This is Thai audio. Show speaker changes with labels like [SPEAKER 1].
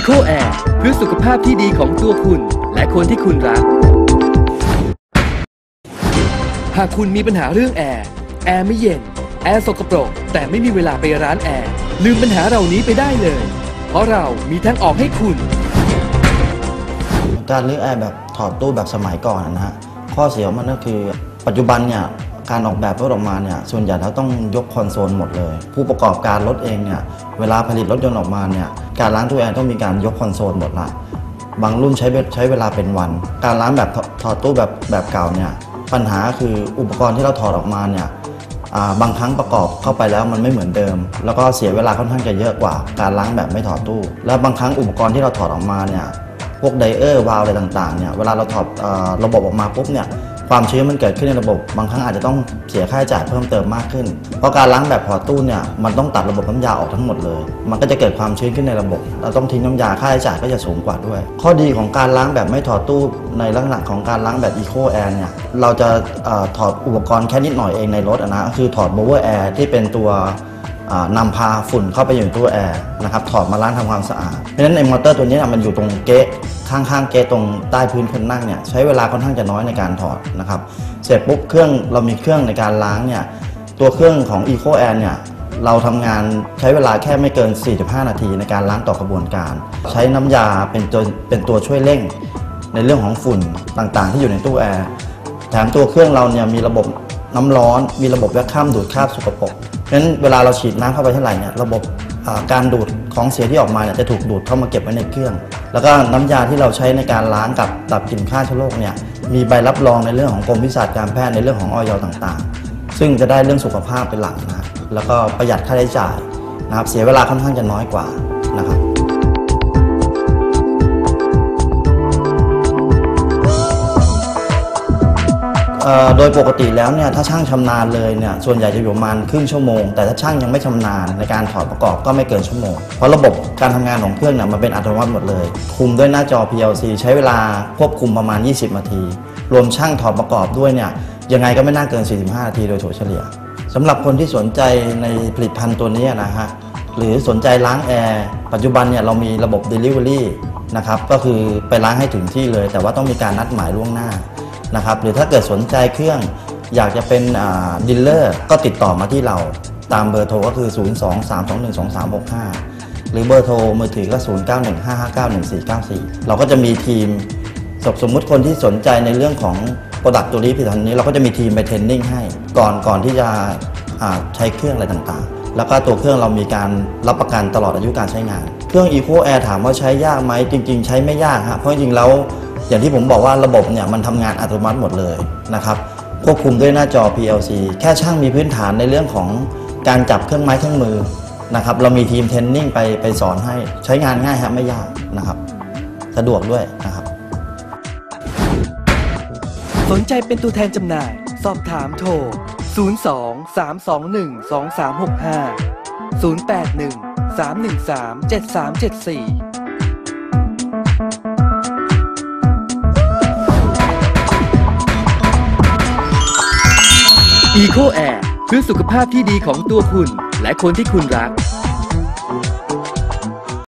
[SPEAKER 1] Eco Air เพื่อสุขภาพที่ดีของตัวคุณและคนที่คุณรักหากคุณมีปัญหาเรื่องแอร์ไม่เย็นแอร์สกปรกแต่ไม่มีเวลาไปร้านแอร์ลืมปัญหาเหล่านี้ไปได้เลยเพราะเรามีทางออกให้คุณ
[SPEAKER 2] การรื้อแอร์แบบถอดตู้แบบสมัยก่อนนะฮะข้อเสียของมันก็คือปัจจุบันเนี่ยการออกแบบรถออกมาเนี่ยส่วนใหญ่เราต้องยกคอนโซลหมดเลยผู้ประกอบการรถเองเนี่ยเวลาผลิตรถยนต์ออกมาเนี่ยการล้างตู้แอร์ต้องมีการยกคอนโซลหมดละบางรุ่นใช้เวลาเป็นวันการล้างแบบถอดตู้แบบเก่าเนี่ยปัญหาคืออุปกรณ์ที่เราถอดออกมาเนี่ยบางครั้งประกอบเข้าไปแล้วมันไม่เหมือนเดิมแล้วก็เสียเวลาค่อนข้างจะเยอะกว่าการล้างแบบไม่ถอดตู้แล้วบางครั้งอุปกรณ์ที่เราถอดออกมาเนี่ยพวกไดเออร์วาล์วอะไรต่างๆเนี่ยเวลาเราถอดระบบออกมาปุ๊บเนี่ยความชื้นมันเกิดขึ้นในระบบบางครั้งอาจจะต้องเสียค่าใช้จ่ายเพิ่มเติมมากขึ้นเพราะการล้างแบบถอดตู้เนี่ยมันต้องตัดระบบน้ำยาออกทั้งหมดเลยมันก็จะเกิดความชื้นขึ้นในระบบเราต้องทิ้งน้ำยาค่าใช้จ่ายก็จะสูงกว่าด้วยข้อดีของการล้างแบบไม่ถอดตู้ในลักษณะของการล้างแบบ Eco Air เนี่ยเราจะถอดอุปกรณ์แค่นิดหน่อยเองในรถนะคือถอด Blower Air ที่เป็นตัวนำพาฝุ่นเข้าไปอยู่ในตู้แอร์นะครับถอดมาล้างทำความสะอาดเพราะฉะนั้นในมอเตอร์ตัวนี้มันอยู่ตรงเกะข้างๆเกะตรงใต้พื้นคนนั่งเนี่ยใช้เวลาค่อนข้างจะน้อยในการถอดนะครับเสร็จปุ๊บเรามีเครื่องในการล้างเนี่ยตัวเครื่องของ Eco Air เนี่ยเราทำงานใช้เวลาแค่ไม่เกิน 45 นาทีในการล้างต่อกระบวนการใช้น้ำยาเป็นตัวช่วยเร่งในเรื่องของฝุ่นต่างๆที่อยู่ในตู้แอร์แถมตัวเครื่องเราเนี่ยมีระบบน้ำร้อนมีระบบแวคคัมดูดคราบสกปรกเพราะฉะนั้นเวลาเราฉีดน้ำเข้าไปเท่าไหร่เนี่ยระบบการดูดของเสียที่ออกมาเนี่ยจะถูกดูดเข้ามาเก็บไว้ในเครื่องแล้วก็น้ำยาที่เราใช้ในการล้างกับดับกลิ่นฆ่าเชื้อโรคเนี่ยมีใบรับรองในเรื่องของกรมวิชาการแพทย์ในเรื่องของอย.ต่างๆซึ่งจะได้เรื่องสุขภาพเป็นหลักนะแล้วก็ประหยัดค่าใช้จ่ายนะครับเสียเวลาค่อนข้างจะน้อยกว่านะครับโดยปกติแล้วเนี่ยถ้าช่างชำนาญเลยเนี่ยส่วนใหญ่จะอยู่ประมาณครึ่งชั่วโมงแต่ถ้าช่างยังไม่ชำนาญในการถอดประกอบก็ไม่เกินชั่วโมงเพราะระบบการทำงานของเครื่องเนี่ยมันเป็นอัตโนมัติหมดเลยคุมด้วยหน้าจอ PLC ใช้เวลาควบคุมประมาณ20นาทีรวมช่างถอดประกอบด้วยเนี่ยยังไงก็ไม่น่าเกิน45นาทีโดยถั่วเฉลี่ยสำหรับคนที่สนใจในผลิตภัณฑ์ตัวนี้นะฮะหรือสนใจล้างแอร์ปัจจุบันเนี่ยเรามีระบบ Delivery นะครับก็คือไปล้างให้ถึงที่เลยแต่ว่าต้องมีการนัดหมายล่วงหน้านะครับหรือถ้าเกิดสนใจเครื่องอยากจะเป็นดีลเลอร์ก็ติดต่อมาที่เราตามเบอร์โทรก็คือ 023212365 หรือเบอร์โทรมือถือก็ 0915591494 เราก็จะมีทีมสมมุติคนที่สนใจในเรื่องของโปรดักต์ตัวนี้ผลิตภัณฑ์นี้เราก็จะมีทีมไปเทรนนิ่งให้ก่อนที่จะใช้เครื่องอะไรต่างๆแล้วก็ตัวเครื่องเรามีการรับประกันตลอดอายุการใช้งานเครื่อง Eco Air ถามว่าใช้ยากไหมจริงๆใช้ไม่ยากฮะเพราะจริงๆแล้วอย่างที่ผมบอกว่าระบบเนี่ยมันทำงานอัตโนมัติหมดเลยนะครับควบคุมด้วยหน้าจอ PLC แค่ช่างมีพื้นฐานในเรื่องของการจับเครื่องไม้เครื่องมือนะครับเรามีทีมเทรนนิ่งไปสอนให้ใช้งานง่ายครับไม่ยากนะครับสะดวกด้วยนะครับ
[SPEAKER 1] สนใจเป็นตัวแทนจำหน่ายสอบถามโทร 02-321-2365 081-313-7374Eco Air เพื่อสุขภาพที่ดีของตัวคุณและคนที่คุณรัก